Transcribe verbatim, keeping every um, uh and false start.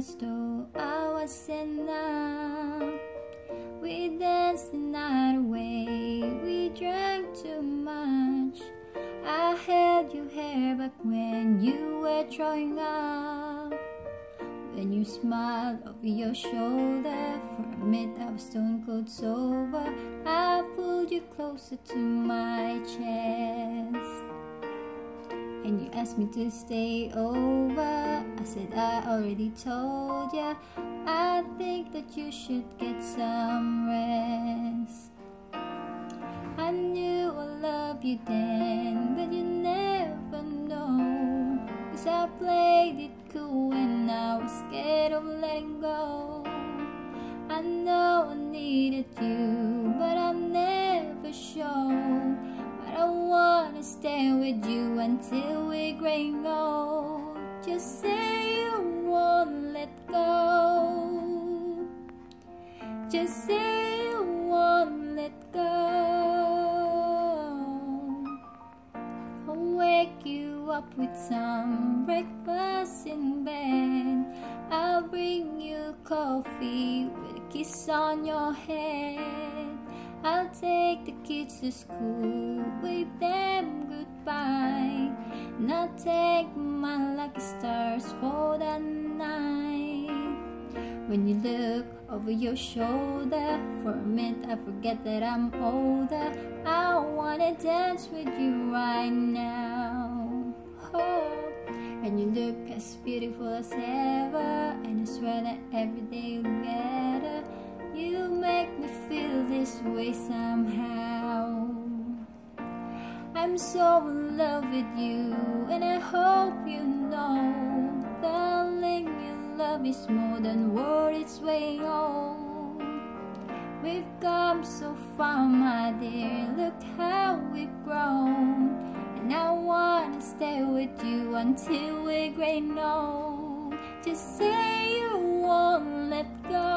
as though I was enough. We danced the night away, we drank too much. I held your hair back when you were throwing up. When you smiled over your shoulder, for a minute I was stone cold sober. I pulled you closer to my chest, and you asked me to stay over. I said I already told ya, I think that you should get some rest. I knew I loved you then, but you never know, 'cause I played it cool when I was scared of letting go. I know I needed you, but I never showed. But I wanna stay with you until we're growing old. Just say you won't let go. Just say you won't let go. I'll wake you up with some breakfast in bed. I'll bring you coffee with a kiss on your head. I'll take the kids to school, wave them goodbye, and I'll take my lucky stars for that night. When you look over your shoulder, for a minute I forget that I'm older. I wanna dance with you right now. Oh. And you look as beautiful as ever, and I swear that every day together you make me feel this way somehow. I'm so in love with you, and I hope you know, darling, your love is more than worth its weight on. We've come so far, my dear, look how we've grown. And I wanna stay with you until we're great old. Just say you won't let go.